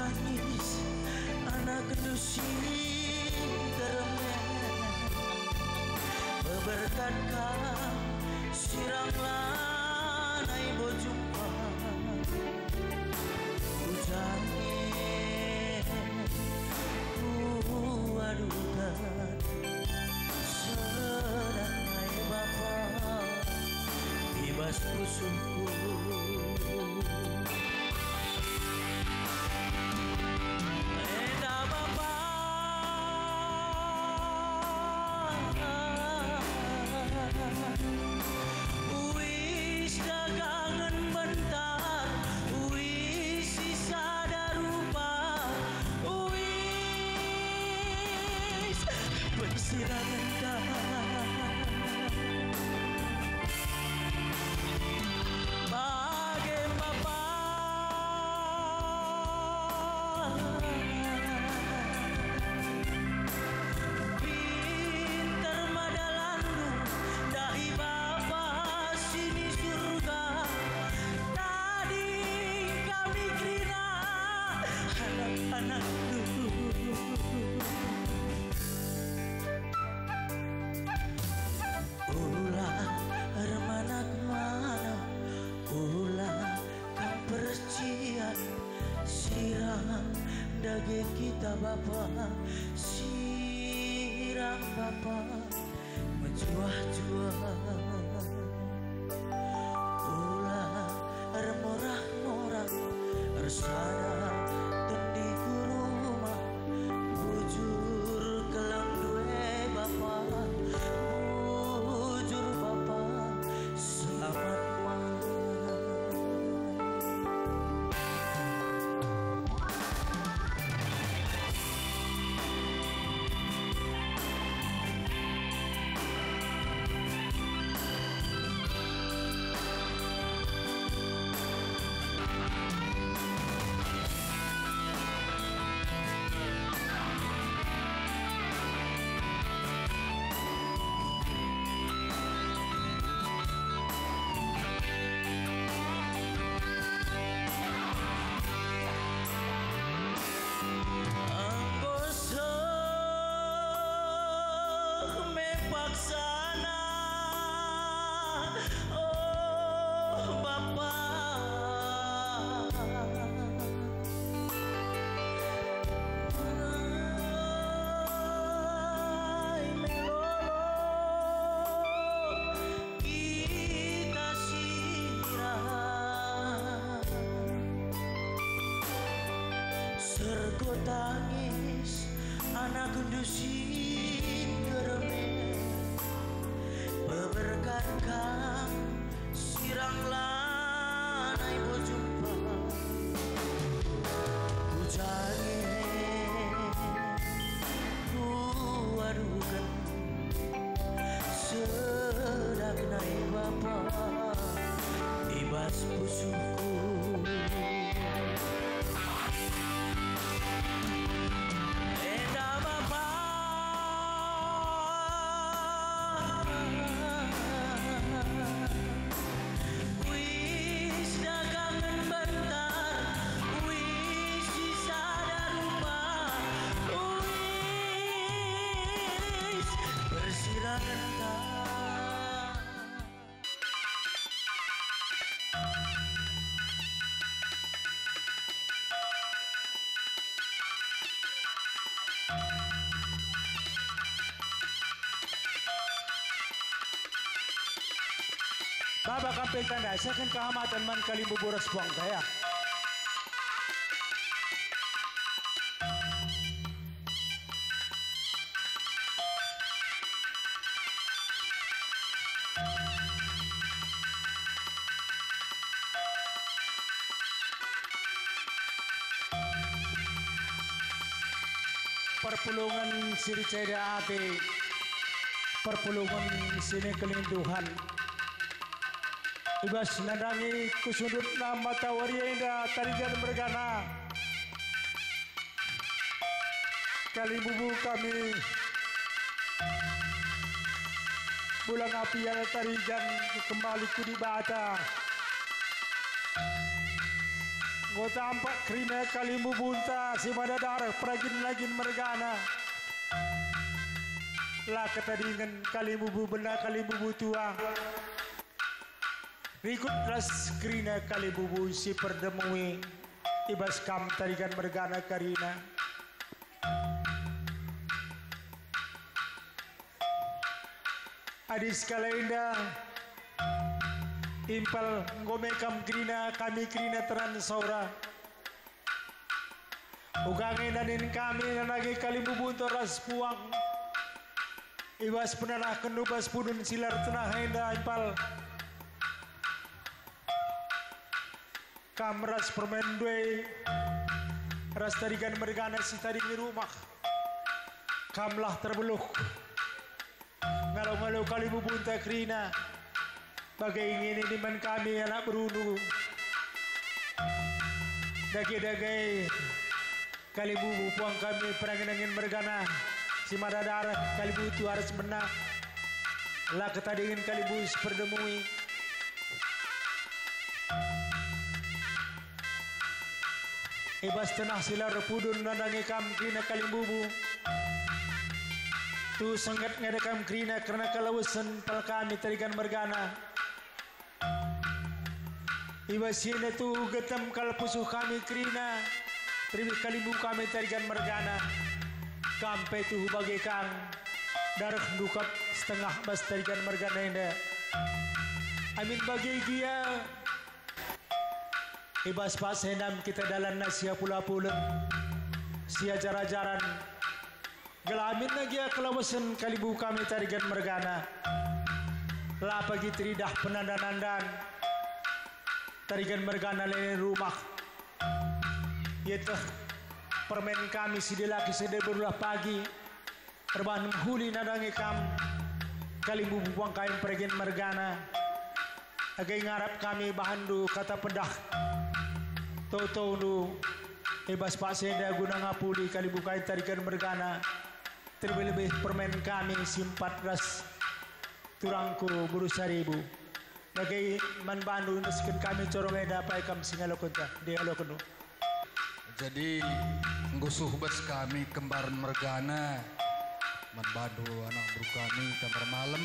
tangis anak kedusi keremen beberkat kau siranglah nai bojumpa ujane adukan sedang nai bapa ibas pusuhku sirang daging kita Bapa, sirang Bapa menjuah-juah ulah remorah-morah resana tendi kuruma bujur kelang duwe Bapa bujur Bapa selamat tangis anak kundusin geremen beberkat kang siranglah nai bojumpa ujane ku adukan sedang nai Bapa ibas pusuhku Bapak Kampil Tanda, saya kan kehormatan man Kalimbu Boras Buang saya. Perpulungan siri ceda ati, perpulungan sini kelinduhan. Ibas nandangi kusudut na mata waria indah tarigan bergana kali bubu kami bulan api yang tarigan kembali ku dibata Gota ampak krina kalimu bunta si madadar peragin lagin mergana. Lah ketadingan kalimu bu benda kalimu butua. Rikut ras krina kalimu bu si perdemui. Ibas kam tarikan mergana karina. Adis kalainda impal ngomekam krina kami krina teran saura. Ugangin nanin kami nanagi kalimu bunto ras puang. Ibas penanah kenubas pudun silar tenah henda impal. Kam ras permen dwe ras tarikan mergana si taring rumah. Kamlah terbeluk. Ngalau-ngalau kalimu bunta krina. Bagai ingin iniman kami anak berunu. Dagai-dagai kalimu buang kami perangin-angin mergana. Si madadar kalimu itu harus menang. Lah ketadingin kalimu seperdemui. Ibas tenah silar pudun nandangi kam krina kalimu bu. Tu sangat ngadakam krina karena kalawasan pal kami tarikan mergana. Ibasina tu getam kalpusuh kami krina. Terima kalimu kami tarikan mergana. Kampai tu bagaikan darah dukap setengah bas tarikan mergana indah. Amin bagi dia. Ibas pas henam kita dalam nasia pula-pula. Sia jara-jaran. Gelamin lagi kelawasan kalibu kami tarikan mergana. Lah pagi teridah penandan-nandan. Tarikan mergana lain rumah. Yaitu permen kami si laki sedih berulah pagi. Terbahan huli nadangi kam. Kalibu buang kain pergian mergana. Agai ngarap kami bahan du kata pedah. Tau-tau du. Ibas pak senda guna ngapuli kalibu kain tarikan mergana. Terlebih permen kami simpat ras turangku berusaha ribu. Bagai man bandu nasken kami corong dapai kam singalo kunta dia lo kenu. Jadi ngusuh bas kami kembaran mergana. Man bandu anak bro kami kamar malam.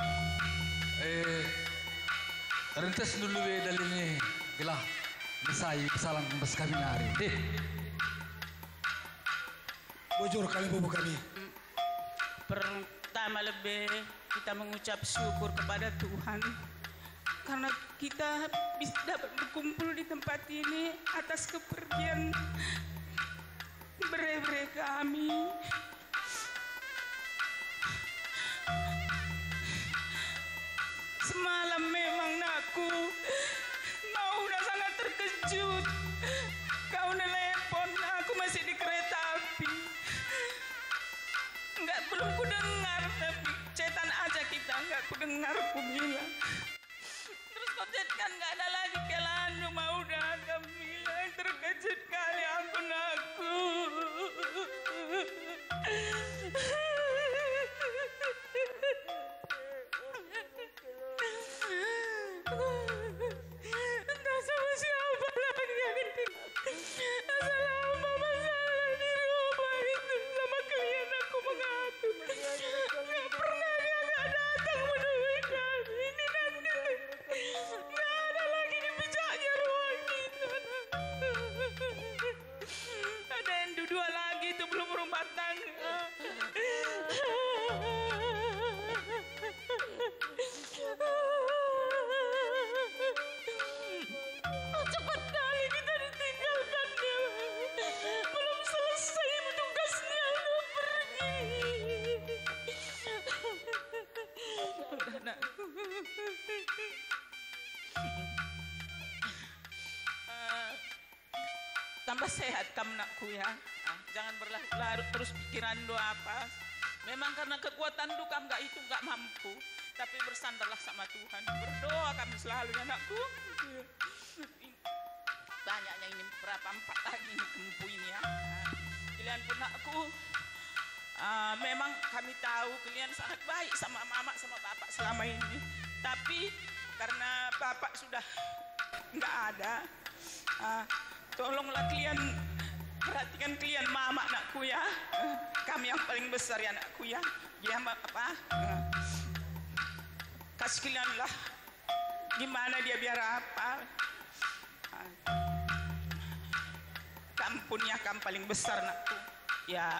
Rentes dulu dalilnya gelah mesai kesalahan bas kami nari. Bujur kalibu kami. Pertama lebih kita mengucap syukur kepada Tuhan karena kita bisa dapat berkumpul di tempat ini atas kepergian bre-bre kami. Semalam memang nakku mau udah sangat terkejut. Kau nelpon, aku masih di kereta api. Belum ku dengar, tapi cetan aja kita nggak ku dengar ku bilang. Terus kau kan nggak ada lagi kelanu mau dagang bilang terkejut kali aku naku. Entah sama siapa lagi yang selama masalah di rumah itu sama klien aku mengatur. Nggak pernah dia nggak datang menemui kami. Ini nanti nggak ada lagi di pijaknya ruang itu. Ada yang dua lagi itu belum rumah tangga. Cepat kali kita ditinggalkannya. Belum selesai tugasnya udah pergi. Udah nak. Tambah sehat kamu nakku ya. Jangan berlarut-larut terus pikiran doa apa. Memang karena kekuatan du kamu nggak mampu. Tapi bersandarlah sama Tuhan. Berdoa kami selalu ya nakku. Banyaknya ini berapa 4 lagi ini kempu ini ya. Kalian pun nakku. Memang kami tahu kalian sangat baik sama mama sama bapak selama ini. Tapi karena bapak sudah nggak ada. Tolonglah kalian perhatikan kalian mama anakku ya. Kami yang paling besar ya anakku ya. Dia apa? Kasih kalian lah. Gimana dia biar apa? Kampunnya kamu paling besar anakku. Ya.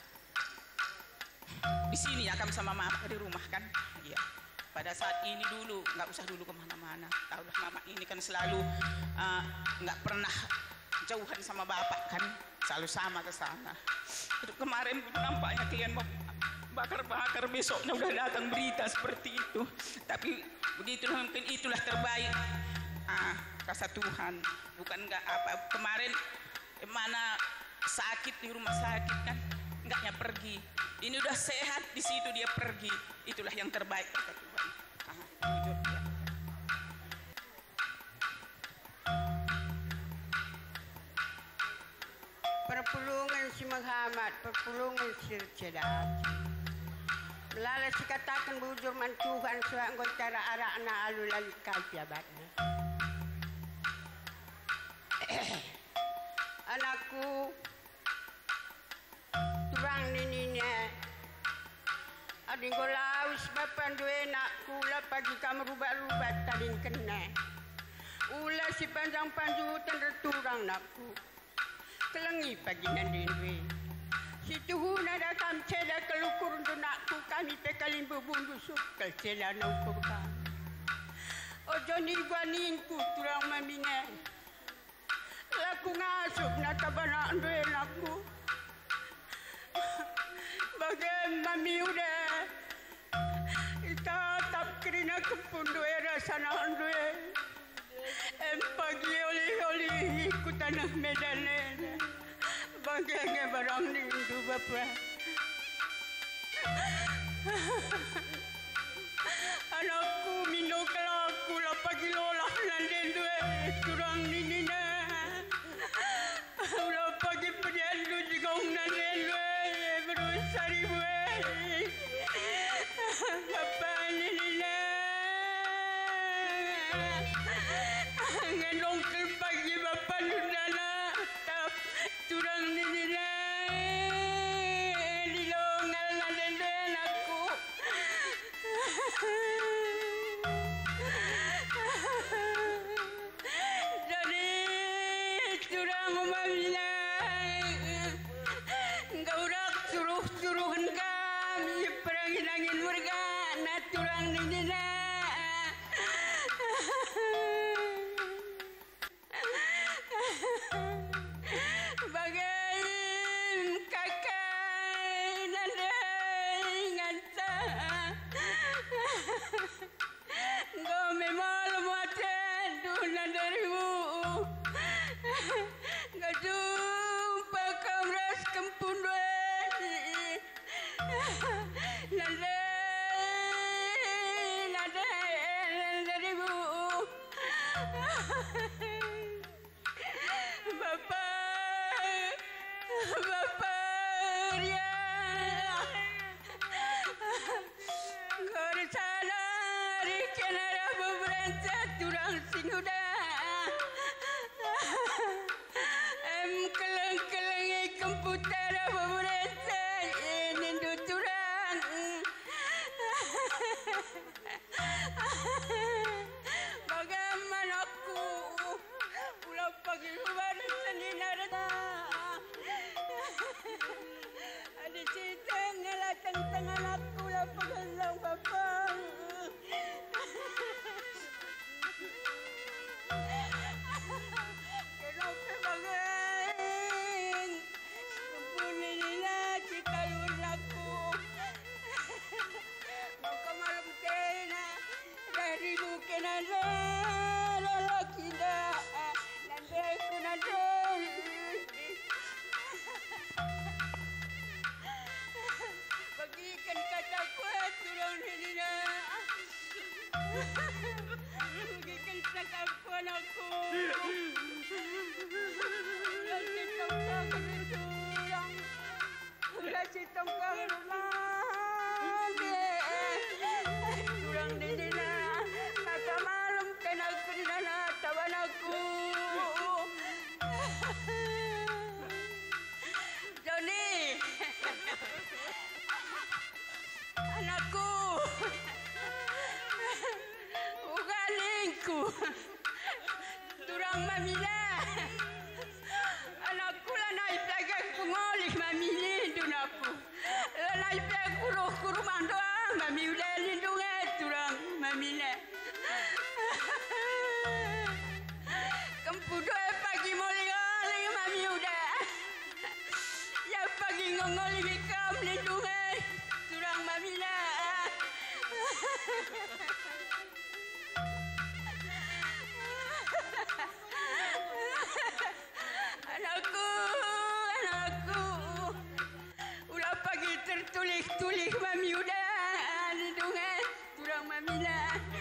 Di sini ya kamu sama mama di rumah kan? Iya. Pada saat ini dulu, nggak usah dulu kemana-mana. Tahulah mama ini kan selalu nggak pernah jauhan sama bapak kan, selalu sama ke sana. Itu kemarin nampaknya kalian mau bakar-bakar, besoknya udah datang berita seperti itu. Tapi begitulah, mungkin itulah terbaik. Kasa Tuhan, bukan nggak apa. Kemarin mana sakit di rumah sakit kan, enggaknya pergi. Ini udah sehat di situ dia pergi. Itulah yang terbaik kata Tuhan. Jujur ya. Perpulungan si Muhammad, perpulungan si Cedak. Melala si katakan bujur man Tuhan suha ngontara arak na alulali kajabatnya. Anakku, turang nininya. Ading ko laus bapan dua nakku lah pagi kamu rubah-rubah tading kena. Ulah si panjang panjutan returang nakku. Kelengi pagi nandinwe. Si Tuhan ada kam ceda kelukur untuk nakku kami pekalim bebundu sukal ceda na ukur kami. Ojo nirwaninku turang mamingan. Laku ngasup na tabanak dua nakku. Bagai mami udah itatap kerina kepun dua rasana dua. Pagi oli-oli ikut tanah Medan. Bagai barang rindu bapa. Anakku minum kelaku lah pagi lolah nanden dua kurang nina. Ulah pagi perjalanan juga nanden dua berusari dua. Bapa nina. Ngendong pagi bapa nudana tap turang nina. Dilongal nanden dua anakku. Jadi turang umamina gaurak suruh-suruhan kami perangin-angin warga na turang nina. Bagai kakak nandai nganta Gome malam mati dunan darimu. Gak jumpa kamras kempun nandai darimu. Bapak ya. Gor sana di kenara beberapa turang singuda. Keleng-keleng komputer beberapa nindu turang. Bagaimana aku pulau pagi luar seninar. Ada cerita ngalah tentang anakku lah pegelang bapa. Kenapa bagai kebun inilah kita lunaku. Maka malam kena dari bukan ada lelaki dah. Nanti aku nanti. Bagikan kata kuat turun nina. Bagikan kata kuat aku. Kasih tongkang turang. Kasih tongkang rumah. Turang nina. Maka malam kena aku nina tawan aku. Anakku. Ugalingku. Turang mamila. Anakku lah naik pelaga pengolih mamili dunaku. Lah naik pelaga kuruh mandoang mami udah lindungi turang mamila. Kempudo pagi moli-oli mami udah. Ya pagi ngongoli kam lindungi turang mamila. Anakku, udah pagi tertulis mami udah lindungi turang mamila.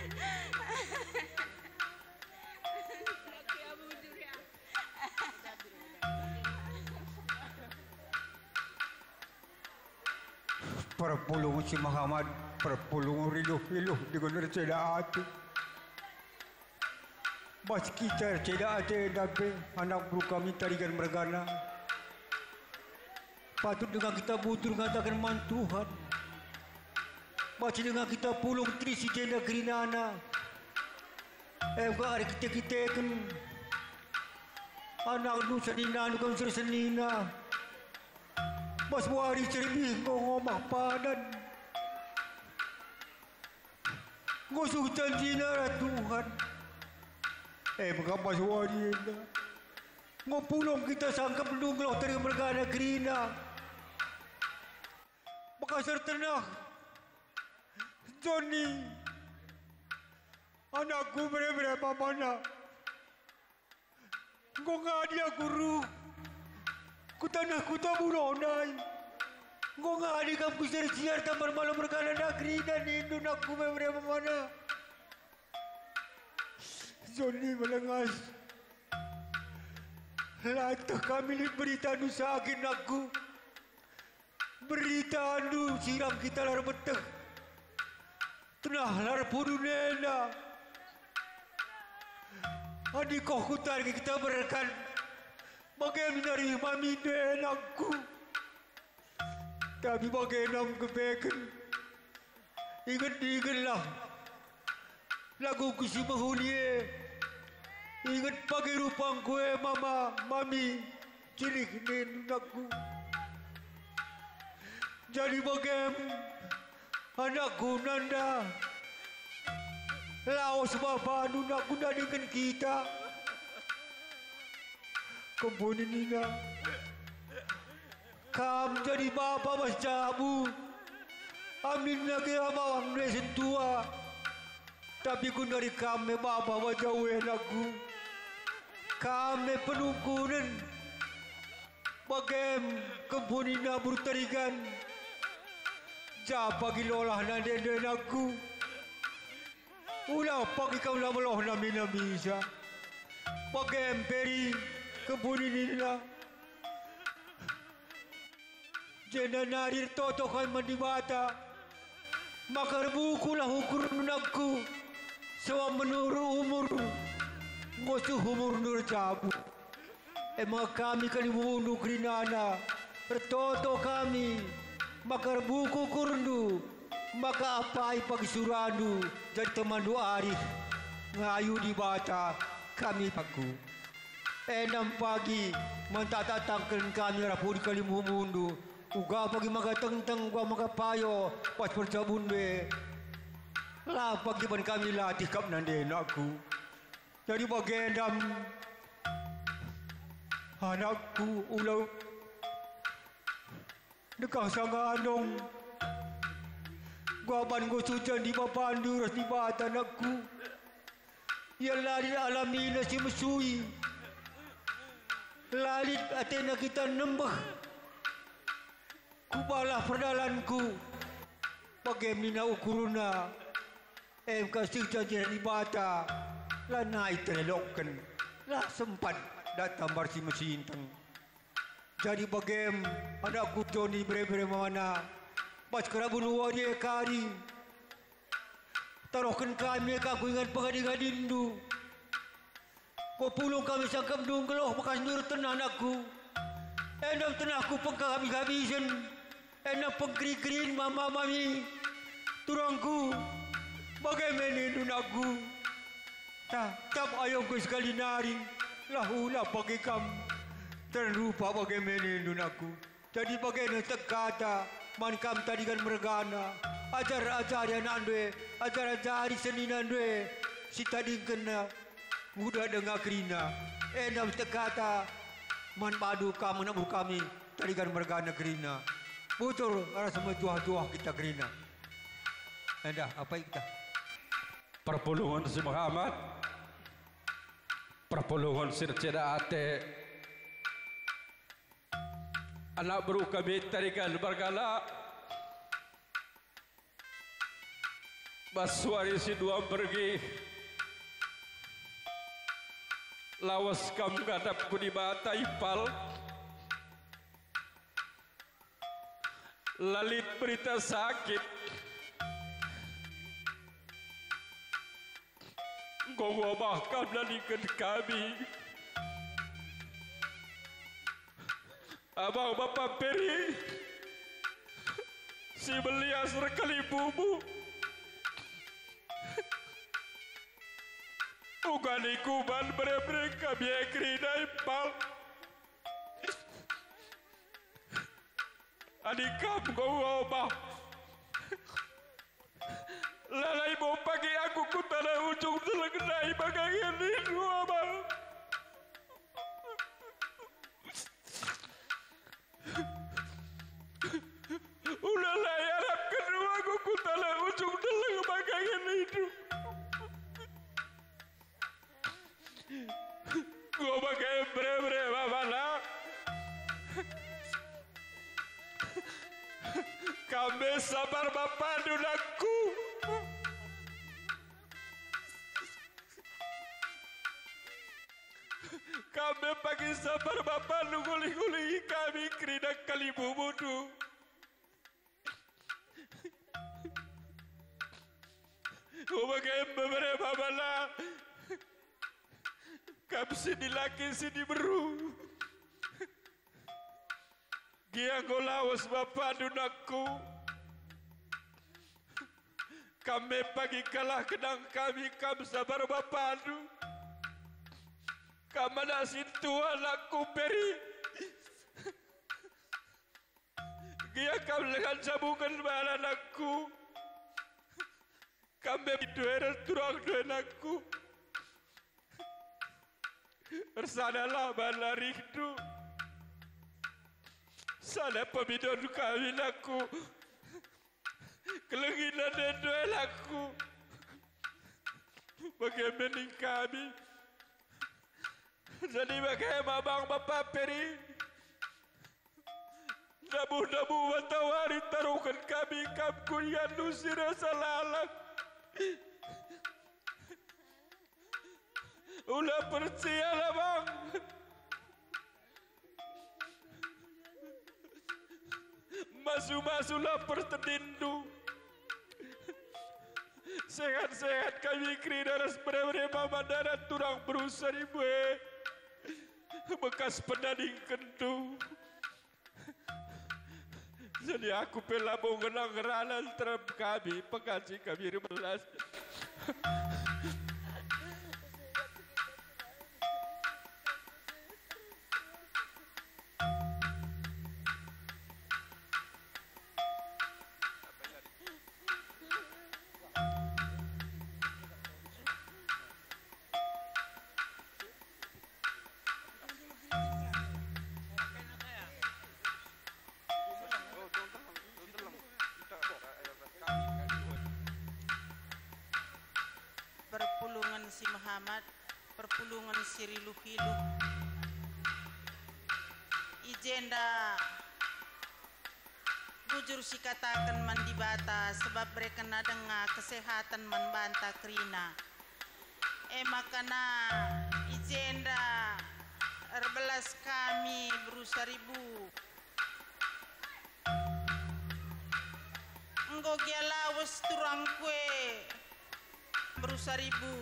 Perpulung si Muhammad, perpulung riluh-riluh dengan cerita hati. Bas kita cerita hati dapat anak buru kami tarikan mergana. Patut dengan kita butuh mengatakan mantuhan. Baca dengan kita pulung tri si jenda kerinana. Bukan hari kita kan anak nu senina nu kan senina. Mas wari cerbi ngomong padan. Ngosuh janjina Tuhan. Maka mas wari na. Ngopulong kita sangkap nungloh dari mergana kerina. Maka sertenah. Johnny. Anakku berapa mana. Kau dia guru. Kutanah kuta buronay. Kung nga di kam kusir-sir tamar malam merkana negeri dan Indo aku beberapa mana. Johnny melengas. Lata kami ni berita anu sa akin aku. Berita anu siram kita lar beteh. Tenah lar pudu nena. Adik kau kutar kita berkan. Bagaimana dari mami dan aku. Tapi bagaimana kebekan. Ingat-ingatlah. Lagu ku si mahulie. Ingat pakai rupang kue mama, mami. Cilik nin aku. Jadi bagaimana anakku Nanda. Laos bapa nun aku nadikan kita. Kumpulin Nina. Kam jadi bapa mas jabu. Amin lagi abang resen tua. Tapi kun dari kami bapa wajawin aku. Kami penungkunan. Bagem kumpulin na bertarikan. Japa gilolah na denden aku. Ulah pagi kau lah meloh nami siya. Bagem peri. Kebunin nila. Jena narir toto kay mandibata. Makarbuku lah ukur nunagku. Sawa menuru umur. Ngosu umur nur cabu. Mga kami kalimuno krinana. Pertoto kami. Makarbuku kurundu. Maka apai pagsuranu. Jadi teman dua hari. Ngayu di bata. Kami paku. 6 pagi mentatangkan kami rapur kali mundu. Uga pagi magateng-teng gua magapayo pas percabun be. Lah pagi ban kami latih kap nanden aku. Jadi bagendam anakku ulau dekah sanga anong gua ban go sujan di bapandu ras di batan aku. Ialah di alami na si mesui. Lalit atena kita nembah. Kubalah perdalanku. Bagaimana ukuruna. Kasih janji di bata. Lah naik terelokkan. Lah sempat datang barsi mesintang. Jadi bagaimana anakku Johnny bere-bere mana. Pas kerabun wadi kari. Taruhkan kami kaku ingat pengading-adindu. Kau pulung kami sangkap dunggeloh bekas nur tenah aku. Enam tenahku pengkak habis-habisan. Enam pengkeri-kerin mama mami. turangku, bagaimana nun aku? Tak ayam ko sekali nari, lahula pakai kamu. Terlupa bagaimana nun aku. Jadi bagaimana terkata, man kam tadi kan mergana. Ajar-ajar yang andwe, ajar-ajar seni andwe. Si tadi kena, mudah dengar kerina. Enam terkata, man padu kamu nak kami, tadi kan mergana kerina. Betul, ada semua tuah-tuah kita kerina. Anda, apa kita? Perpulungan si Muhammad, perpulungan si Ceda Ate, anak baru kami tarikan bergala, Baswari si dua pergi, lawas kamu gadap ku di bata ipal, lalit berita sakit, Gogo bahkan nalikan kami. Abang Bapak Peri, si Belias rekali bubu, Ugani kuban bere-bere kami ekri naipal. Adikam gogo bah. Lalai mau pagi aku ku tanah ujung selenggai bagian itu abang. Udah lah harap kedua aku ku tanah ujung selenggai bagian itu. Gua pakai bre-bre babana. Kami sabar bapak dunaku. Kami pagi sabar bapak nuguli-guli kami kerina kali bumudu. Ubagai beberapa bala. Kami sini laki sini beru. Giang golawas bapak dunaku. Kami pagi kalah kenang kami sabar bapak du. Kamana situ anakku Peri. Gia kami dengan sambungan bahan anakku. Kami dua turang dua anakku. Bersanalah balari itu. Sana pemidon kami anakku. Kelenginan dan dua anakku. Bagaimana kami? Jadi bagaimana abang Bapak Peri? Nabu-nabu matawari taruhkan kami kamku yang nusir salalak. Ulah percaya bang. Masuk-masuklah pertendindu. Sehat-sehat kami kridaras beberapa mandara turang berusaha ibu. Bekas penanding kentu. Jadi aku pelabung genang ranan terap kami pekasi kami rebelas. Perpulungan si Muhammad, perpulungan si Riluh-Hiluh. Ijenda bujur si katakan mandi bata sebab mereka dengar kesehatan membanta kerina. Makana ijenda erbelas kami berusaha ribu. Engkau gialawas turang kue berusaha ribu.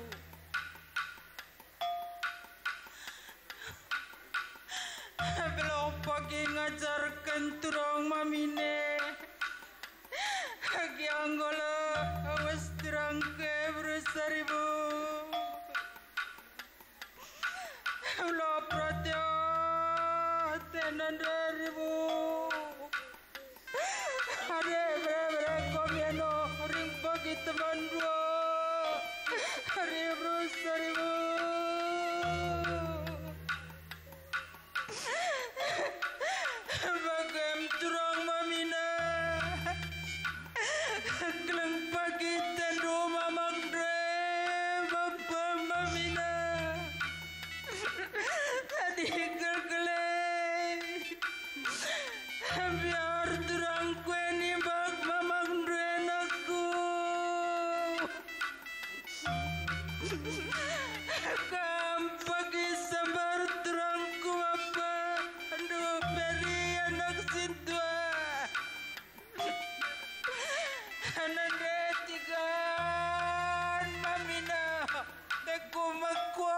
Belum pagi ngajarkan turang mamine. Hagi anggolo turang kue ni bag mamang duen aku. Kampagi sabar turang ku apa. Aduh beri anak sintua. Anak detikan mamina. Deku makwa.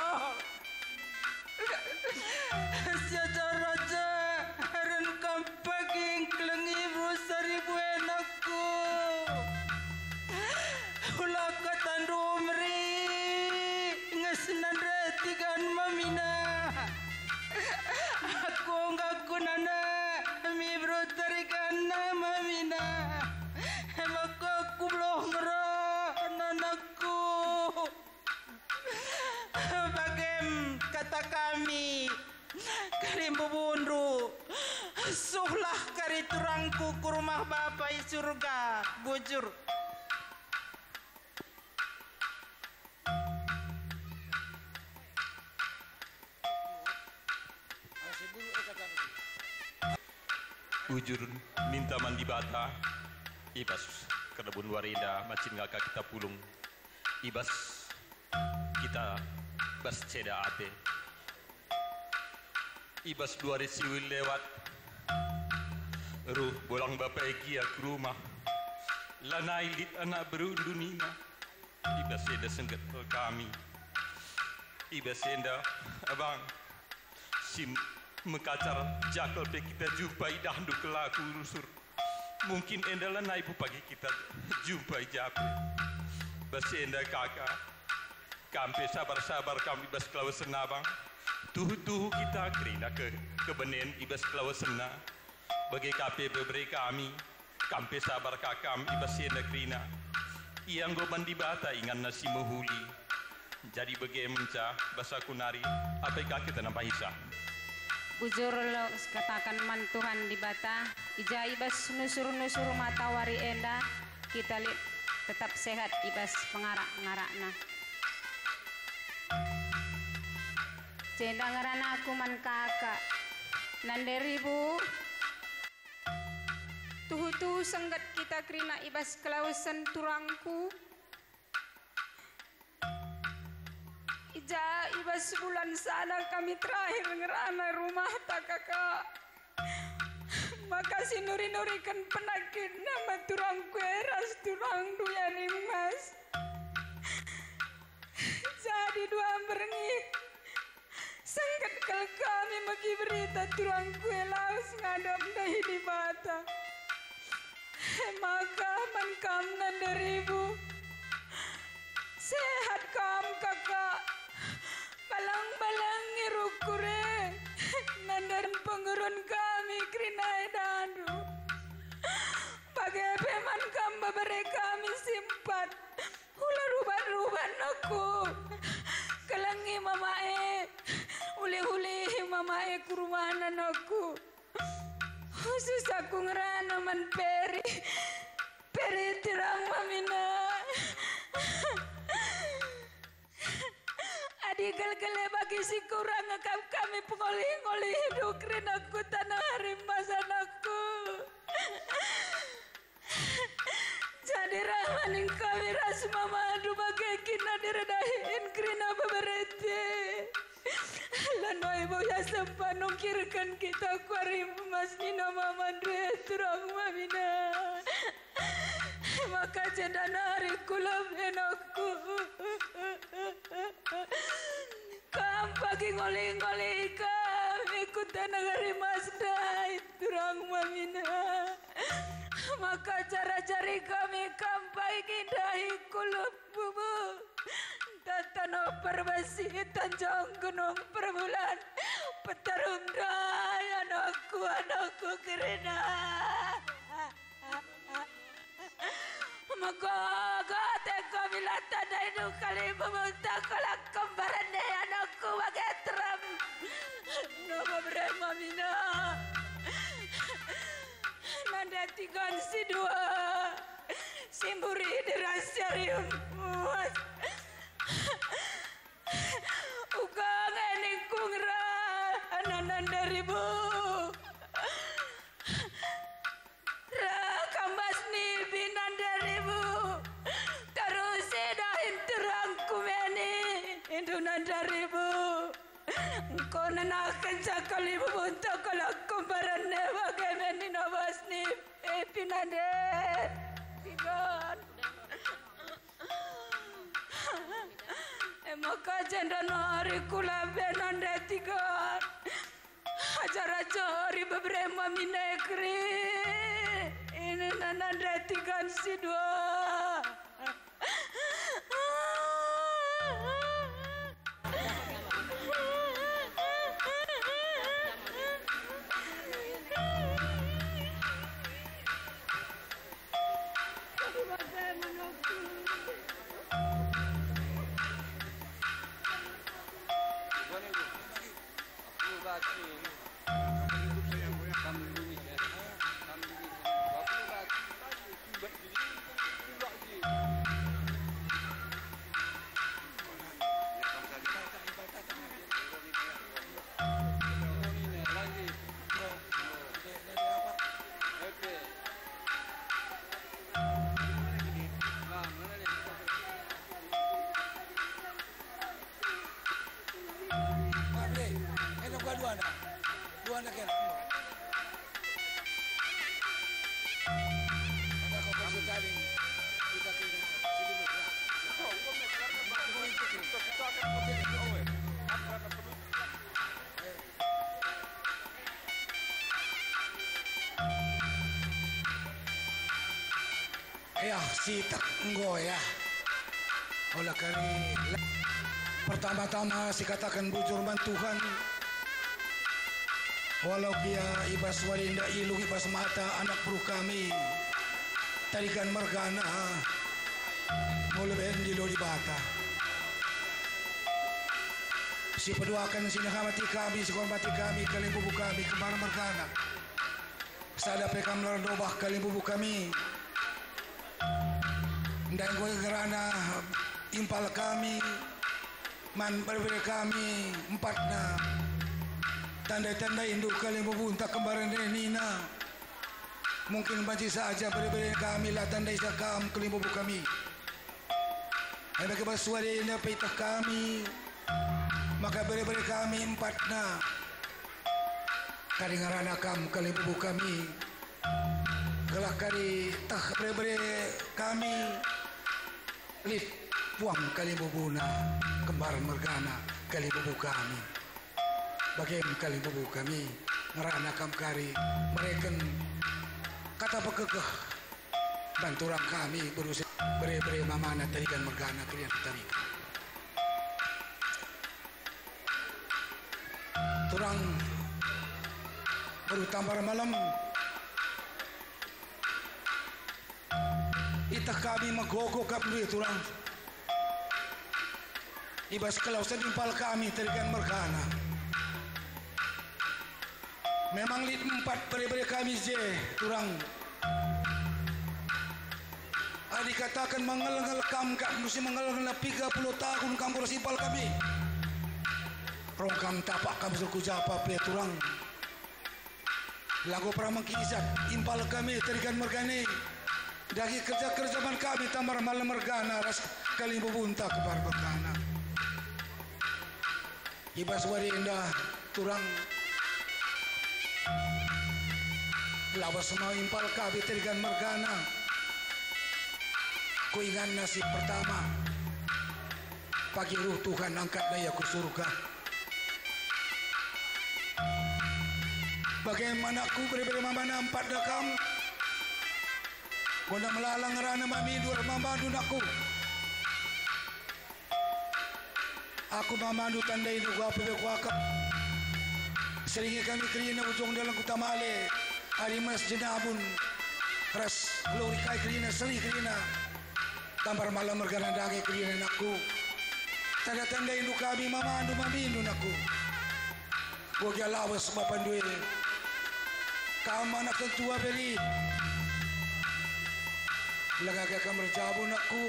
Siapa raja haran kampaging kelengi seribu enakku. Ulah katan rumri ngesnan retigan mamina. Aku ngaku nana mi bro tarikan mamina. Maka aku belum ngerah anakku. Bagem kata kami karim bubundu suhlah kari turangku ke rumah bapak di surga bujur. Bujur minta mandi bata ibas kedebun warida macin ngaka kita pulung ibas kita bas ceda ate ibas dua resiwil lewat ruh bolang bapak kia ke rumah lanai lit anak berundunina ibas senda sengget kami ibas senda abang sim mekacar jakal pe kita jumpai dahdu kelaku rusur mungkin enda lanai bu pagi kita jumpai jape bas enda kakak kampe sabar-sabar kami bas kelawas senabang tuhu kita kerina ke benen ibas kelawas sena bagi kape beberi kami kampe sabar kakam ibas enda kerina yang go mandi bata ingan nasi muhuli jadi bagi menca basa kunari apa kaki tanam pahisa. Bujur lo katakan mantuhan di bata ija ibas nusur mata wari enda kita tetap sehat ibas pengarak-ngarakna cenda ngerana aku man kakak nanderi bu tuhu senggat kita kerina ibas kelausan turangku ija ibas bulan sana kami terakhir ngerana rumah tak kakak makasih nuri-nurikan penakit nama turang kueras turang duyani mas jadi dua berengi sengket kal kami bagi berita turang kue laus ngadap dahi di bata maka mankam nanderibu sehat kam kakak balang-balang irukure nandar pengurun kami krinai dadu bagai peman kamba bere kami simpat hula ruban aku kelangi mamae uli mamae kurumanan aku khusus aku ngerana man peri tirang mamina Adigal-gale bagi si kurang ngakam kami pengolih-ngolih hidup rin aku tanah hari masanakku. Jadi rahmaning kami ras mamadu bagai kina diredahin krina beberete. Lano ibu ya sempat nungkirkan kita kuari mas nina mamandre turang mamina. Maka jendanari kulam enakku. Kam pagi ngoli-ngoli kam ikutan negari mas dai turang mamina. Maka cara cari kami kam pagi dahi kulam bubu. Tatano perbasi tanjung gunung perbulan. Petarung dai anakku kerena. Maka kami lata daidu kali meminta kolak kembaran deh anakku bagai teram. Nama berema mina. Nanda tiga si dua. Simburi dirasyarium. Ukang ening kungra. Anan-anan daribu. Engkau nanakan cakali bubunta kalau kumparan bagaimana ni nabas ni pinade tigan. Maka janda nari kula benande tigan. Ajar-ajar hari beberapa minekri. Ini nanande tigan si dua. Ya, si tak enggo ya. Oleh kali pertama-tama si katakan bujur bantuhan. Walau kia ibas warinda ilu ibas mata anak bro kami. Tarikan mergana mulai di lodi bata. Si peduakan si nakamati kami, si kormati kami, kalimbubu kami, kemana mergana. Sada pekam lardobah kalimbubu kami. Dan gue gerana impal kami man berbeda kami empatna tanda-tanda induk kalian bubunta kembaran Nina mungkin baca saja berbeda kami lah tanda isakam kalian bubu kami ada kebasuan yang petah kami maka berbeda kami empatna kadang-kadang kam kalian bubu kami gelak kali tak berbeda kami lip puang kali bubuna kembar mergana kali bubu kami bagaimana kali bubu kami ngerana kam kari mereka kata pekekeh banturang kami berusaha bere-bere mamana tarikan mergana kalian tari turang baru tambar malam itah kami magogo kapli turang ibas kalau sedimpal kami terikan mergana memang lid empat beri-beri kami je turang adik katakan mengal-ngal kam kak mesti mengal-ngal 30 tahun kampur simpal kami rongkam tapak kami suku japa ple turang lagu pernah mengkisat impal kami terikan mergane dari kerja-kerjaan kami tambar malam mergana ras kali bubunta kebar mergana ibas warinda turang lawas semua impal kami terikan mergana kuingan nasib pertama pagi ruh Tuhan angkat daya ke surga bagaimana ku beri-beri mama nampak dakam kona melalang rana mami dur mamandu aku mamandu tandai du gua pe gua kap seringi kami krina ujung dalam kutamale hari mas jenabun ras lori kai krina seri krina tambar malam mergana dage krina aku tanda tandai du kami mamandu mami du aku gua dia lawas bapan duwe kam anak tua beri lagak kamar jabun aku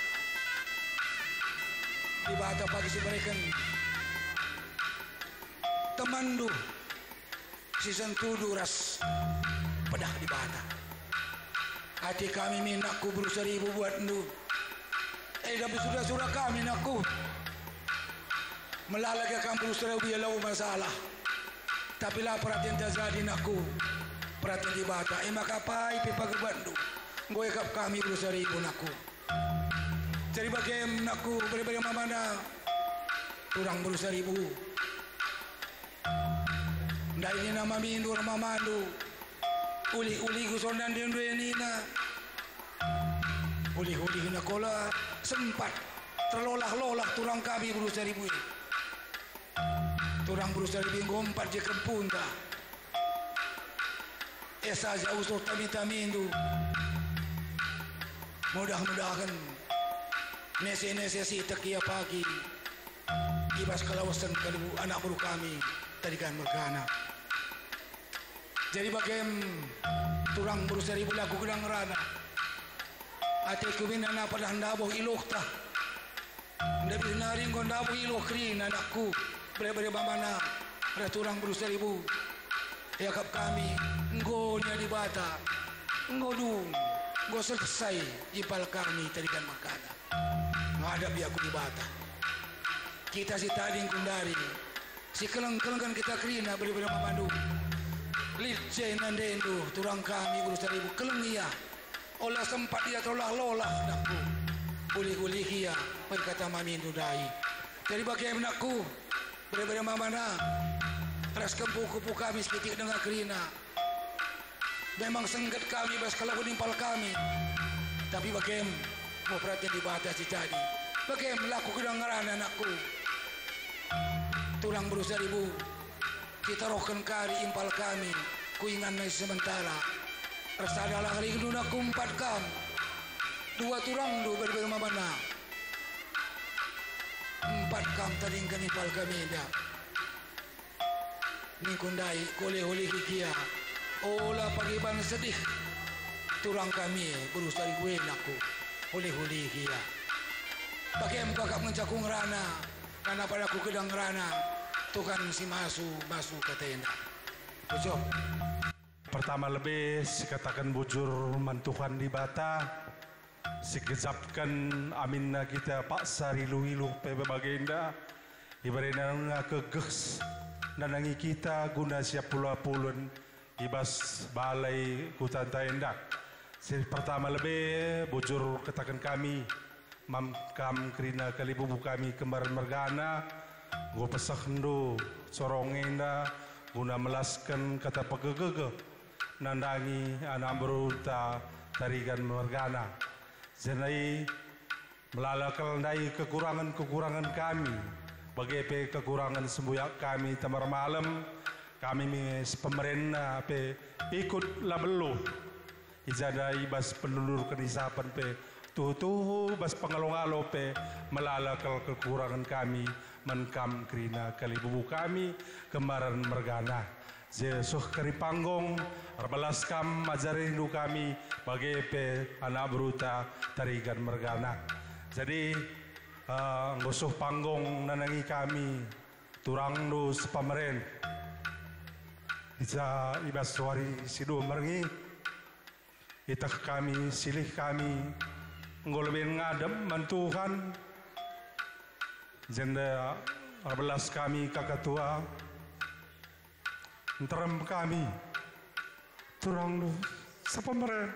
di bata pagi si mereka temandu si sentudu ras pedah di bata hati kami minakku berusaha ribu buat nu tapi sudah kami nakku Melalagi kampung Serabi lau masalah. Tapi lah perhatian jadi nakku. Perhatian di bata. Makapai pipa gerbandu. Gue kap kami berusaha ribu nakku. Jadi bagaimana nakku beri-beri mamana. Turang berusaha ribu. Nda ini nama mindur mamandu. Uli-uli gusonan di Indonesia. Uli-uli nakola sempat terlolah-lolah turang kami berusaha ribu. Turang berusaha ribu ngompat je kempunta. Esa jauh usur tami-tamindu. Mudah-mudahan nese-nese si tekia pagi. Ibas kalawasan kalibu anak buru kami tadikan mergana. Jadi bagaimana turang berusaha ribu lagu gedang rana. Ate kubin anak pada hendaboh ilok tah. Ndabi naring gondaboh ilok rin anakku. Bere-bere bamana. Ada turang berusaha ribu. Yakap kami. Ngonya di bata. Ngodung. Ngo selesai. Ipal kami tadikan makana. Ngadap aku di bata. Kita si tading kundari. Si keleng-keleng kita kerina beri-beri mamandu. Licin nandendu turang kami berusaha ribu keleng iya. Olah sempat dia terolah-lolah nakku. Uli-uli kia berkata mamindu dai. Jadi bagaimana nakku beri-beri mamana. Ras kempu-kupu kami seketik dengan kerina. Memang senggat kami bas kalau nimpal kami. Tapi bagaimana mau perhatian di batas si tadi. Bagaimana laku kedengaran anakku. Turang berusaha ribu. Kita rohkan kari impal kami. Kuingan naik sementara. Resadalah hari kedua kumpat kam. Dua turang du berbeda mana. 4 kam taringkan impal kami dah. Nikundai koleh-oleh hikia. Olah pagi bang sedih. Turang kami berusaha ribu aku. Oleh-oleh hikia. Pakai kakak mencakung rana. Karena padaku kedang rana. Tukan si masu kata enak. Bujur. Pertama lebih si katakan bujur mantuhan di bata. Si gezapkan aminna kita Pak Sarilu-ilu pebe bagenda. Ibaratnya nga keges. Nanangi kita guna siap pula-pulun. Ibas balai kutan taendak. Si pertama lebih bujur katakan kami. Mamkam kerina kalibubu kami kembaran mergana. Gue pesak ndo sorongenda guna melaskan kata pegege nandangi anak beruta tarigan mergana. Jenai melalakal dai kekurangan kami bagi kekurangan sembuyak kami tamar malam kami pemerintah ikut labelu ijadai bas pendulur kenisapan tuh bas pengalong-alo melalakal kekurangan kami menkam kerina kalibubu kami kembaran mergana Jesuh kari panggong arbalas kam majarindu kami bagi anak beruta tarigan mergana. Jadi ngusuh panggong nanangi kami turang du sepameren bisa ibas suari sidu merengi kita kami silih kami ngolebin ngadem mantuhan jenda 12 kami kakak tua enterem kami turang lu sepameren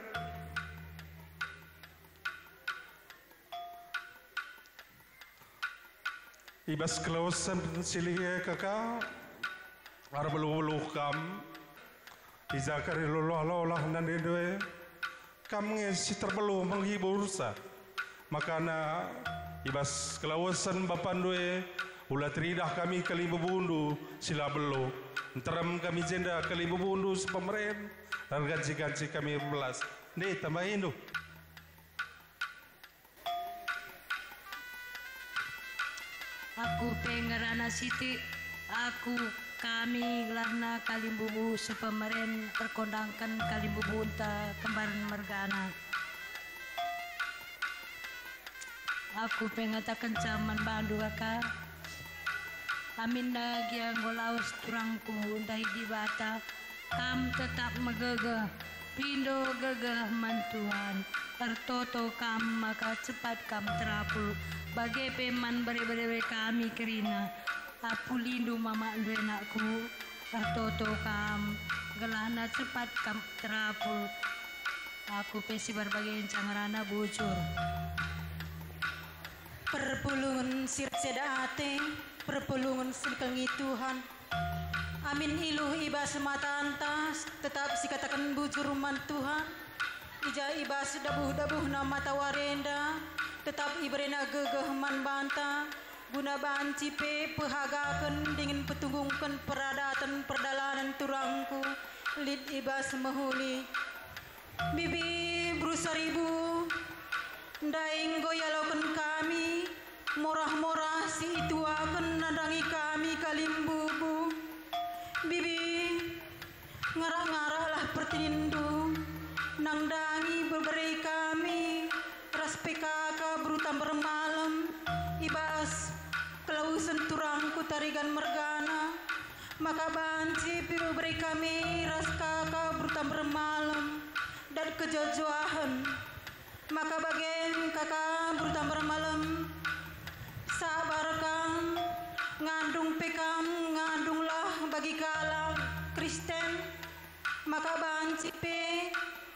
ibas kelausan silih kakak ada beluh kam izakari lolah nandedoe kami si terbeluh menghibur sa makana ibas kelausan bapandoe ulah teridah kami kalibubundu sila belu enterem kami jenda kalibubundu sepameren dan gaji kami belas nih tambahin du aku pengerana siti aku kami larna kalimbubu sepameren perkondangkan kalimbubu unta kembaran mergana. Aku pengatakan zaman bandu aka. Amin lagi yang golawas turangku undahi di bata. Kam tetap megegah, pindo gegah mantuan. Tertoto kam maka cepat kam terapul. Bagai peman bere-bere kami kerina. Apu lindu mama duenakku, tertoto kam, gelana cepat kam teraput. Aku pesi berbagai cangarana bujur. Perpulungan sir cedate, perpulungan sirkangi Tuhan. Amin iluh iba semata antas, tetap si katakan bujur man Tuhan. Ija iba sedabuh-dabuh nama tawarenda, tetap ibrena gegeh man banta. Guna banci pe pehagakan dingin petungungkan peradatan perdalanan turangku. Lid iba semahuli. Bibi brusaribu, daing goyalokan kami, morah-morah si itu akan nadangi kami kalimbubu. Bibi ngarak-ngarak lah pertinindu, nang dangi berberi kami, ras PKK berutam bermalam, ibas kelausan turangku tarigan mergana, maka banci berberi kami, ras kakak berutam bermalam, dan kejojoahan, maka bagian kakak berutam bermalam, sabar kang, ngandung pekam, ngandunglah bagi kalang Kristen, maka banci pe,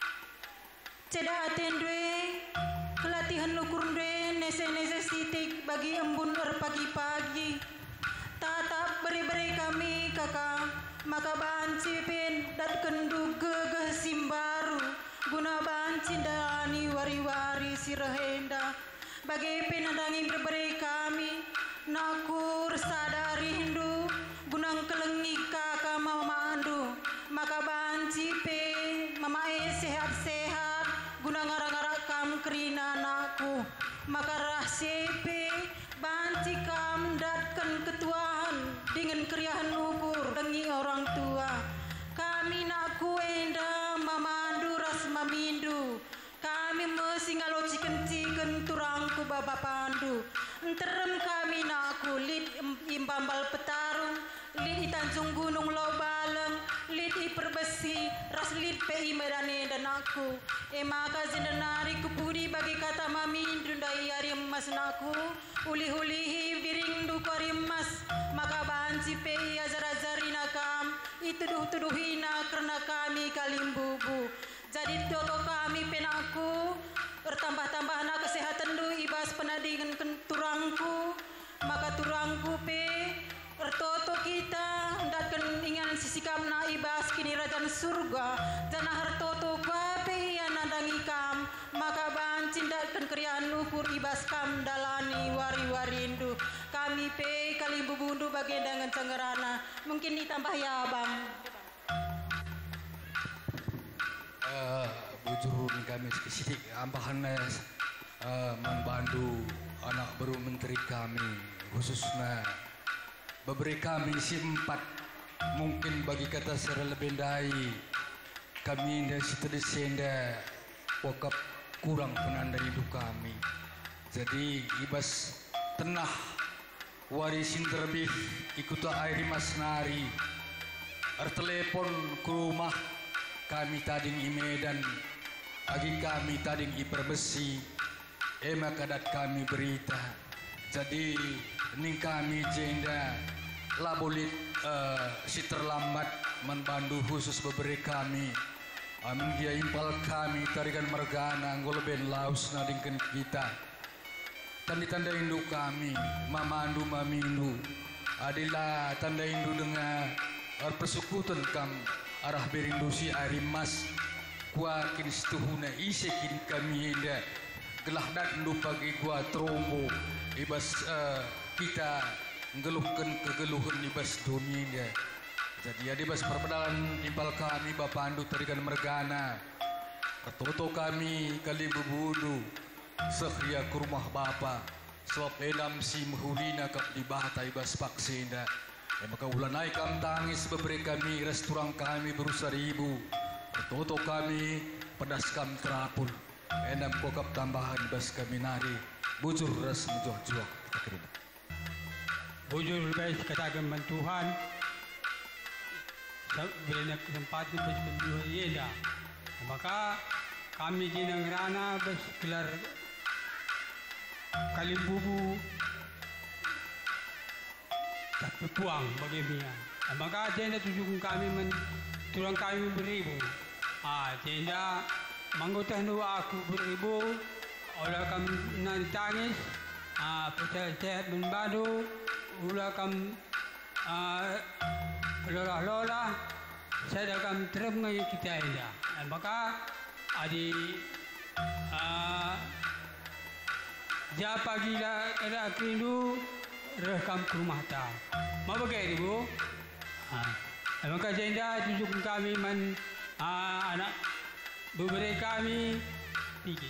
cedak atendwe, latihan lukur dwe, necessitik bagi embun pagi-pagi, tatap beri-beri kami kakak, maka banci pe, dan kenduk gegeh simbaru, guna banci dani wari-wari sirahenda, bagi penadangi berberi kami, nakur sadari hindu, gunang kelengi kakak mama andu, maka banci pe, mama sehat-sehat, gunang ngarak-ngarak kam kerina anakku, maka rahsia pe, banci kam datkan ketuaan, dengan keriahan ukur, dengi orang tua, kami nakku enda, mama andu ras mamindu, kami mesti ngaloci-kenciken turangku baba pandu. Enterem kami nakku lid imbambal petarung, lid Tanjung Gunung Lobaleng, lid Perbesi, ras lid PI Medane dan aku. Maka zindanari kupudi bagi kata mami dundai ari emas nakku, uli-ulihi biring dukori emas, maka banci PI ajar-ajari nakam, itu tuduhina karena kami kalimbubu. Jadi toto kami penaku, bertambah-tambah anak kesehatan du ibas penadingan turangku, maka turangku pe, bertoto kita, datkan ingan sisikam na ibas kini rajan surga, jana hartoto bape ya nadangi kam, maka bancin datkan kerian ukur ibas kam dalani wari-warindu, kami pe kalimbubundu bagian dengan cenggerana, mungkin ditambah ya bang. Bujur kami sedikit ambahan membantu anak baru menteri kami, khususnya beri kami simpat mungkin bagi kata secara lebih dai kami dari situ desenda wakap kurang penanda hidup kami, jadi ibas tenah warisin terlebih ikut air mas nari telepon ke rumah kami tading i Medan, bagi kami tading i Perbesi, maka dat kami berita. Jadi ning kami jenda labolit si terlambat membantu khusus beberi kami. Amin dia impal kami tarikan mergana ngolben laus nadingkan kita. Tanda-tanda induk kami, mama andu mami indu, adilah tanda indu dengan persukutan kami. Arah berindusi air mas kuakin setuhuna isi kini kami indah gelah dan lupa gua trombo ibas kita ngeluhkan kegeluhan ibas dunia indah. Jadi ada ibas perpedalan impal kami bapandu tarikan mergana Toto kami kali bebudu sehria ke rumah bapa sebab enam si menghulina kap di batai bas paksenda. Maka ulanai kam tangis beberi kami restoran kami berusaha ribu. Toto kami pedas kam terapun. Enam kokap tambahan bas kami nari. Bujur ras menjual-jual. Bujur lebih katakan Tuhan. Beri kesempatan bas menjual yeda. Maka kami jenang rana bas gelar kalimbubu terpuang bagi Mia. Maka jenda tunjukkan kami tulang kami beribu. Jenda manggotah dua aku beribu. Ulah kami nanti tangis. Sehat membadu. Ulah kami lola. Saya akan terus mengaji kita ini. Maka adi japa gila kada kindu rekam ke rumah ta. Mau bagai ibu? Maka jenda tunjukkan kami anak beberapa kami pergi.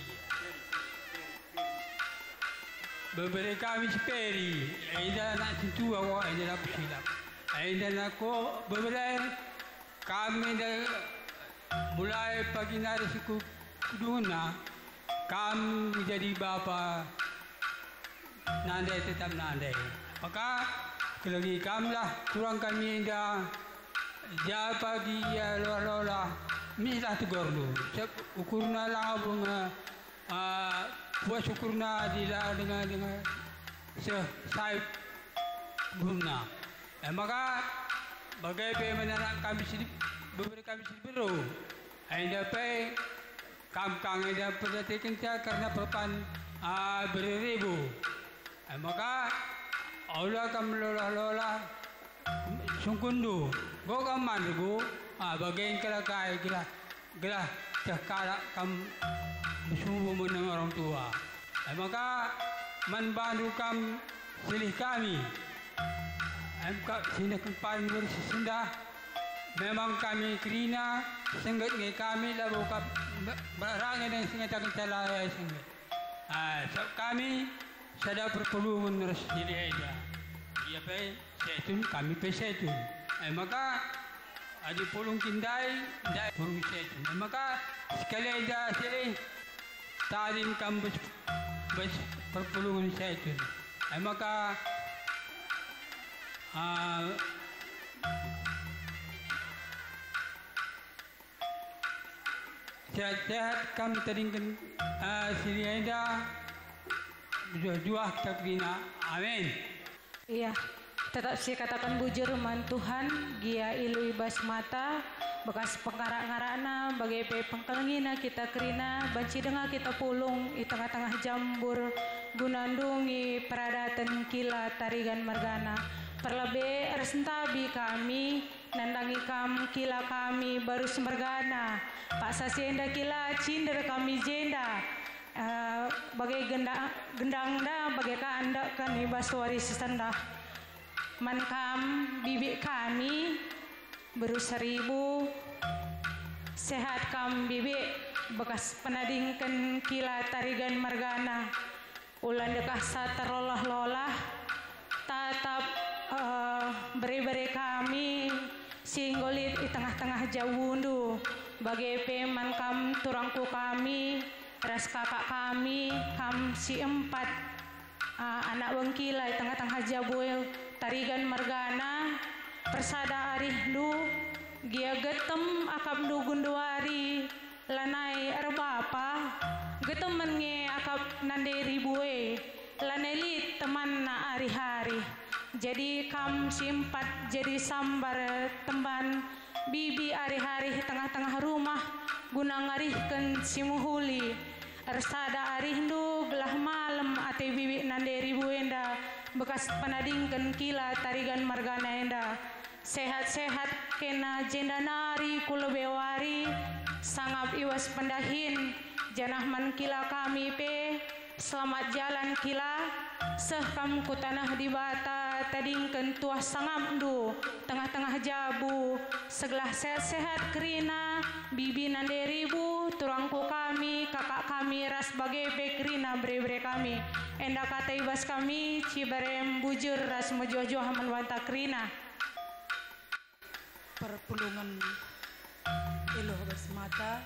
Beberapa kami seperi. Ida nak sentuh awak, ida nak silap. Ida nak ko beberapa kami dah mulai pagi nari suku kuduna, kami jadi bapa nandai tetap nandai. Maka kelagi kami lah turang kami dah jah pagi ya lola misah tegur lu. Ukurna lah bunga buat ukurna dila dengan sahib guna. Maka bagai pemenang kami sini beberapa kami sini baru, anda pe kang anda perhatikan saya karena perpan beribu, maka Allah kami lola sungkundu, go kaman go, bagai kelakai gelah cakap kami bersubuh menang orang tua, maka bantu kami silih kami. Sini kempan bersesendah. Memang kami kerina senggat ngai kami lalu barang yang senggat akan calai senggat. Sebab kami sedang perpuluhan resili aja. Ia pe setun kami pe setun. Maka ada pulung kindai, dai pulung setun. Maka sekali aja sini tarim kami perpuluhan setun. Maka sehat-sehat kami teringkan sini ada juah takrina. Amin. Iya, tetap saya katakan bujur mantuhan gia ilu ibas mata bekas pengkarak-ngarakna bagai pengkelengina kita kerina banci dengar kita pulung di tengah-tengah jambur gunandungi peradatan kila tarigan margana. Perlebih resentabi kami nandangi kila kami baru semergana Pak Sasienda kila cinder kami jenda bagai gendang dah bagai ka anda kan ibaswari sesendah mankam bibik kami baru 1000 sehat kam bibik bekas penadingkan kila tarigan margana ulan dekah saterolah-lolah tatap beri-beri kami singgolit di tengah-tengah jauh bagai peman kam turangku kami ras kakak kami kam si 4 anak wengkila di tengah-tengah jauh tarigan margana persada arihdu gia getem akap du gunduari lanai arbapa getem menge akap nanderi buwe lanelit teman na hari-hari jadi kam simpat jadi sambar temban bibi hari-hari tengah-tengah rumah guna ngarihkan simuhuli ersada arindu gelah malam ate bibi nanderi buenda bekas penadingkan kila tarigan margana enda sehat-sehat kena jenda nari kulebewari sangap iwas pendahin janahman kila kami pe selamat jalan kila seh kam ku tanah di bata tadingkan tuah sangamdu tengah-tengah jabu segelah sehat-sehat kerina bibi nanderibu turangku kami kakak kami ras bagai bekrina bre-bre kami enda kata ibas kami cibarem bujur ras mojoh-joh menwanta kerina perpulungan eloh bersemata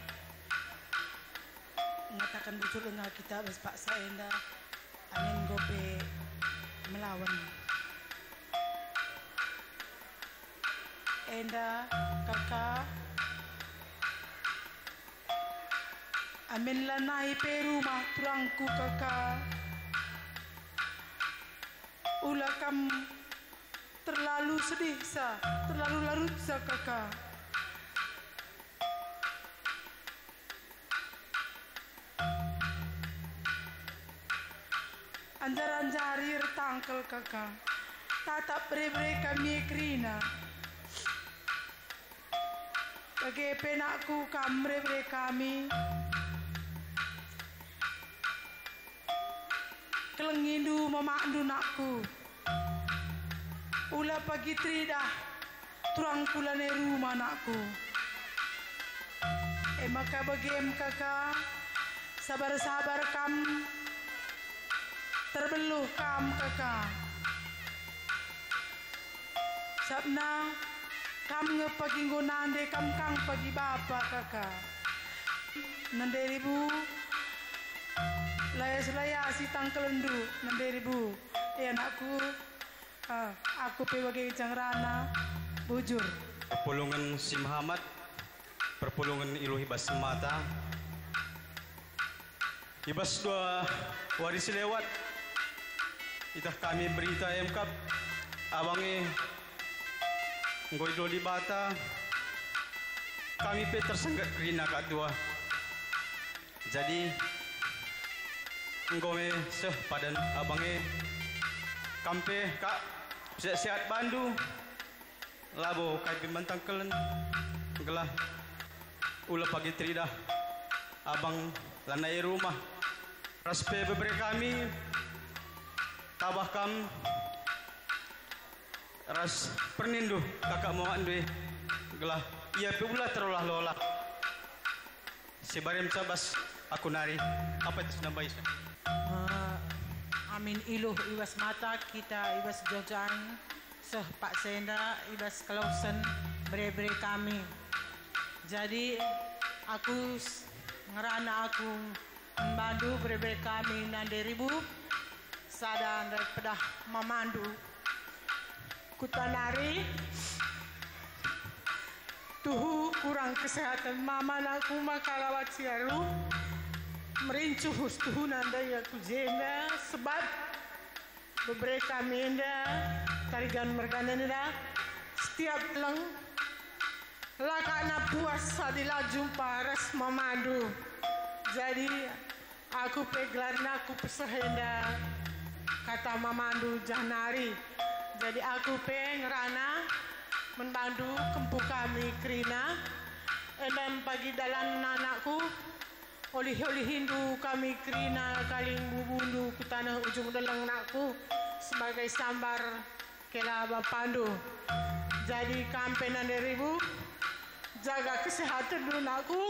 mengatakan bujur dengan kita berpaksa enda amin gope melawan enda kakak amin lanai perumah turangku kakak ulakam terlalu sedih sa, terlalu larut sa kakak. Anjar-anjari retangkel kakak, tatap bre-bre kami Krina. Bagi penakku kamre bre kami, kelengindu memakdu nakku. Ula pagi tridah turang kulane rumah nakku. Maka bagi kakak sabar-sabar kam terbeluh kam kakak. Sabna kam ngepagi ngonande kam kang pagi bapak kakak. Nande ribu layas-layas si tangkelendu nande ribu. Anakku aku sebagai Jangrana bujur. Perpulungan si Muhammad, perpulungan iluh ibas mata. Ibas dua waris lewat. Itah kami berita emkap abange ngoy doli bata. Kami pe tersengat Krina kat dua. Jadi ngoy seh padan abange kampe kak sehat-sehat bandu labo kai bimantang kelen gelah ula pagi tridah abang lanai rumah raspe bebre kami tabah kam ras pernindu kakak mau andui gelah ia pula terolah lola sebarem cabas aku nari apa itu nabai. Amin iluh ibas mata kita ibas jojan seh Pak Senda ibas kelausen bre-bre kami. Jadi aku ngerana aku membantu bre-bre kami nande ribu sadan daripada memandu kutanari tuhu kurang kesehatan mama aku makalawat siaru merincuh tuhu nanda aku jenda sebab beberapa menda tarigan mergana nida setiap leng lakana puasa dila jumpa res memandu. Jadi aku peglarna aku pesahenda kata memandu janari. Jadi aku pengerana membantu kempu kami Krina dan pagi dalam anakku oleh Hindu kami Krina kaling bubundu ku tanah ujung dalang nakku sebagai sambar kelaba pandu. Jadi kampenan ribu jaga kesehatan dulu nakku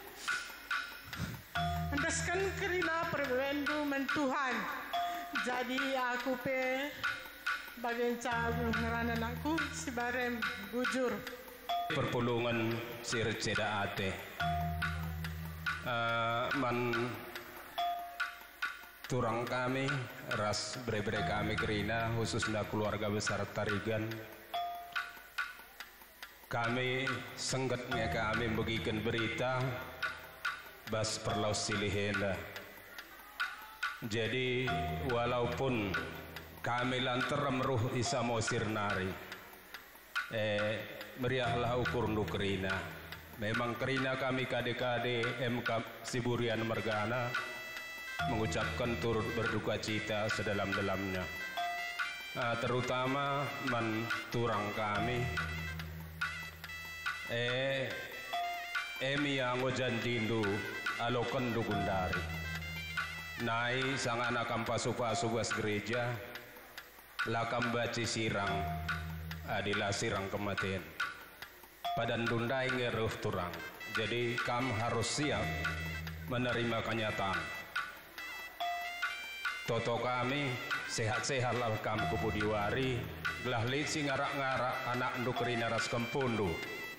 andaskan Krina perwendu mentuhan. Jadi aku pe bagian cabul ngeranan aku si barem bujur perpulungan sirceda ate man turang kami ras bre-bre kami Krina khususnya keluarga besar Tarigan kami senggetnya kami bagikan berita bas perlaus silihenda. Jadi walaupun kami lantaran meruh isa mosir nari meriahlah ukur nu Krina. Memang Krina kami kade-kade MK Siburian Mergana mengucapkan turut berduka cita sedalam-dalamnya. Terutama menturang kami Emi Ngojan Dindu Alokan Dugundari Nai sang anak pasu-pasu bas gereja lakam baci sirang adilah sirang kematian padan dundai ngeruh turang. Jadi kam harus siap menerima kenyataan. Toto kami sehat-sehat lah kam kupudiwari gelah lisi ngarak-ngarak anak nduk Krina ras kempundu.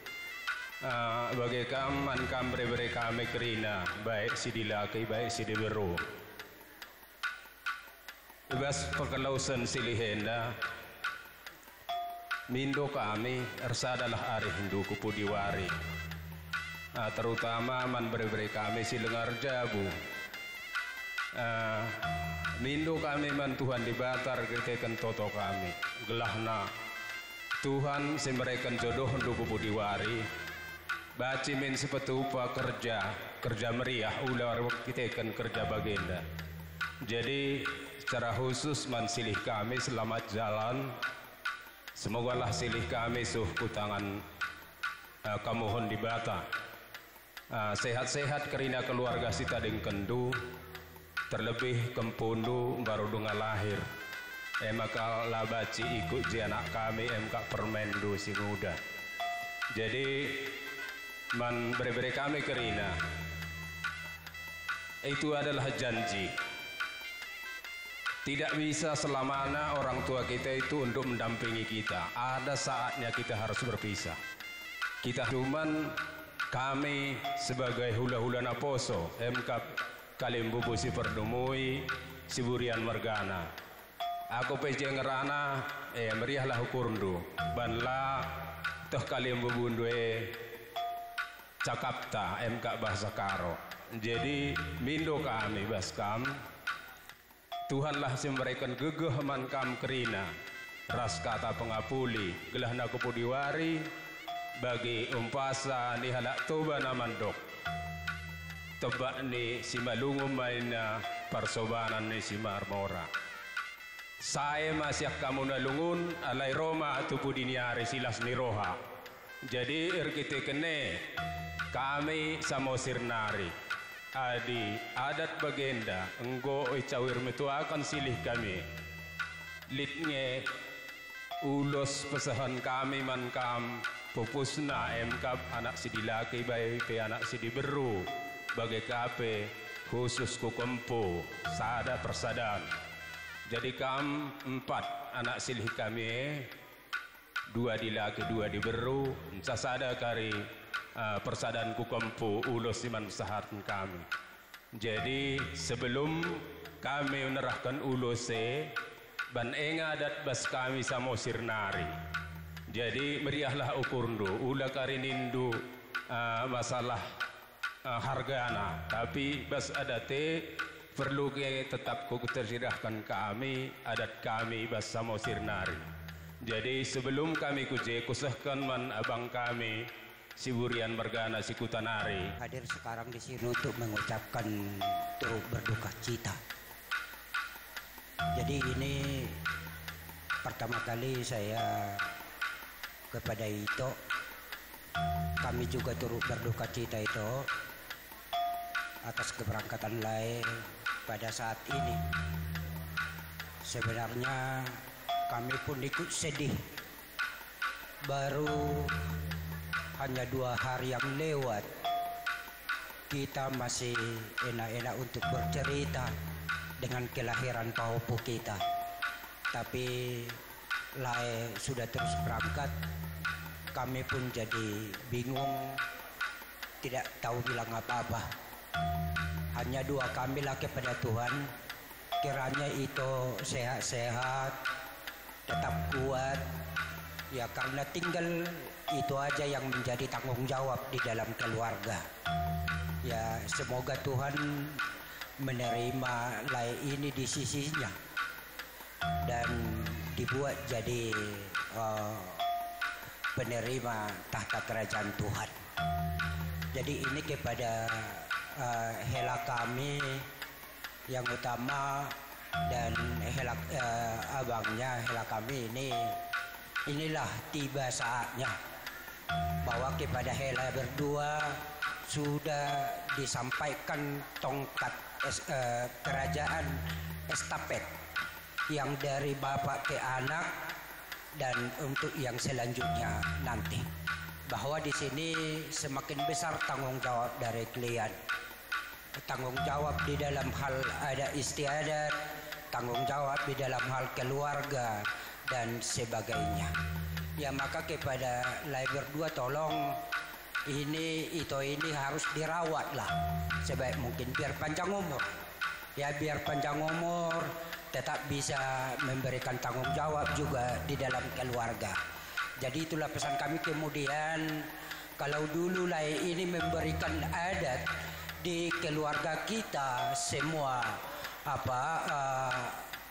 Bagi kam bre-bre kami Krina baik si dilaki baik si diberu bebas pekelausan silihenda mindo kami ersa adalah ari Hindu kupudiwari terutama bre-bre kami si lengar jabu mindo kami Tuhan dibatar ketekan toto kami gelahna Tuhan si mereka jodoh untuk budiwari baci min sepetupa kerja meriah ular kita kan kerja bagenda. Jadi secara khusus man silih kami selamat jalan. Semogalah silih kami suhu tangan kamuhon di bata. Sehat-sehat kerina keluarga sita ding kendu. Terlebih kempundu baru dunga lahir. Maka labaci ikut ji anak kami emka permendu si muda. Jadi man beri kami kerina itu adalah janji. Tidak bisa selamanya orang tua kita itu untuk mendampingi kita. Ada saatnya kita harus berpisah. Kita cuman kami sebagai hula-hula naposo emka kalimbubu si perdumui si burian margana. Aku pece ngerana meriahlah hukurndu banla toh kalimbubu ndue cakapta emka bahasa karo. Jadi mindo kami baskam Tuhanlah si memberikan gegeh man kam kerina ras kata pengapuli gelah na kepudiwari bagi umpasa ni halak toba namandok tebak ni si malungum maina persobanan ni si marmora. Saya masih kamu nalungun alai Roma tu pudiniari silas ni roha. Jadi kita kene kami samosir nari. Adi adat bagenda enggo icawir metuakan silih kami. Litnge ulos pesahan kami man kam pupusna emkap anak si dilaki bayi pe anak si diberu bagai kape khusus ku kempu sada persadan. Jadi kam 4 anak silih kami 2 dilaki 2 diberu sasada kari persadan ku kempu ulos siman sahat kami. Jadi sebelum kami menerahkan ulose ban enga adat bas kami samosir nari. Jadi meriahlah ukurndu ula karinindu masalah hargana tapi bas adate perlu ke tetap ku tersidahkan kami adat kami bas samosir nari. Jadi sebelum kami kuje kusahkan man abang kami si Burian Margana si Kutanari hadir sekarang di sini untuk mengucapkan turut berduka cita. Jadi ini pertama kali saya kepada Ito, kami juga turut berduka cita itu atas keberangkatan lain pada saat ini. Sebenarnya kami pun ikut sedih. Baru hanya 2 hari yang lewat kita masih enak-enak untuk bercerita dengan kelahiran paupu kita. Tapi Lai sudah terus berangkat, kami pun jadi bingung, tidak tahu bilang apa-apa. Hanya doa kami lah kepada Tuhan, kiranya itu sehat-sehat, tetap kuat. Ya karena tinggal itu aja yang menjadi tanggung jawab di dalam keluarga. Ya semoga Tuhan menerima Lai ini di sisinya dan dibuat jadi penerima tahta kerajaan Tuhan. Jadi ini kepada hela kami yang utama dan hela abangnya hela kami inilah tiba saatnya bahwa kepada hela berdua sudah disampaikan tongkat kerajaan estafet yang dari bapak ke anak dan untuk yang selanjutnya nanti, bahwa di sini semakin besar tanggung jawab dari kalian, tanggung jawab di dalam hal adat istiadat, tanggung jawab di dalam hal keluarga dan sebagainya. Ya maka kepada Lai berdua tolong ini harus dirawat lah sebaik mungkin biar panjang umur. Ya biar panjang umur, tetap bisa memberikan tanggung jawab juga di dalam keluarga. Jadi itulah pesan kami. Kemudian kalau dulu Lai ini memberikan adat di keluarga kita semua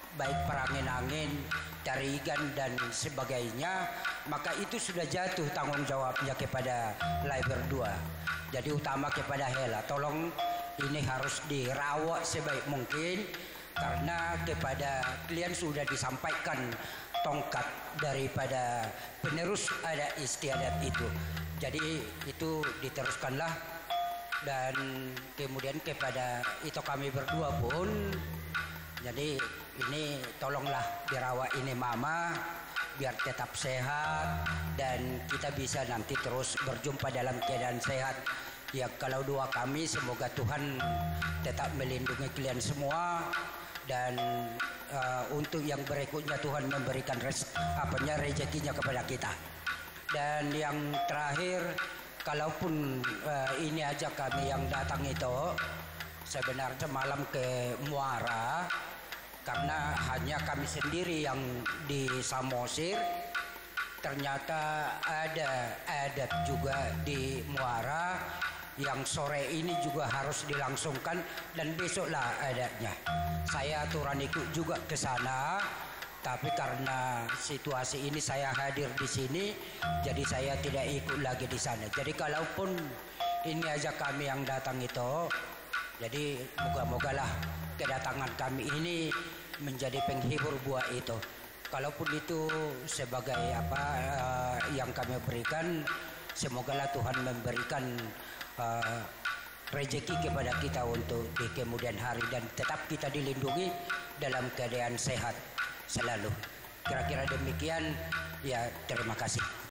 baik perangin-angin, tarigan dan sebagainya, maka itu sudah jatuh tanggung jawabnya kepada Lai berdua. Jadi utama kepada Hela, tolong ini harus dirawat sebaik mungkin karena kepada kalian sudah disampaikan tongkat daripada penerus adat istiadat itu. Jadi itu diteruskanlah, dan kemudian kepada itu kami berdua pun, jadi ini tolonglah dirawat ini mama biar tetap sehat dan kita bisa nanti terus berjumpa dalam keadaan sehat. Ya kalau doa kami semoga Tuhan tetap melindungi kalian semua, dan untuk yang berikutnya Tuhan memberikan rezekinya kepada kita. Dan yang terakhir, kalaupun ini aja kami yang datang itu sebenarnya malam ke Muara karena hanya kami sendiri yang di Samosir. Ternyata ada adat juga di Muara yang sore ini juga harus dilangsungkan dan besoklah adatnya. Saya aturan ikut juga ke sana. Tapi karena situasi ini saya hadir di sini, jadi saya tidak ikut lagi di sana. Jadi kalaupun ini aja kami yang datang itu, jadi moga-mogalah kedatangan kami ini menjadi penghibur buat itu. Kalaupun itu sebagai apa yang kami berikan, semogalah Tuhan memberikan rezeki kepada kita untuk di kemudian hari dan tetap kita dilindungi dalam keadaan sehat selalu. Kira-kira demikian, ya terima kasih.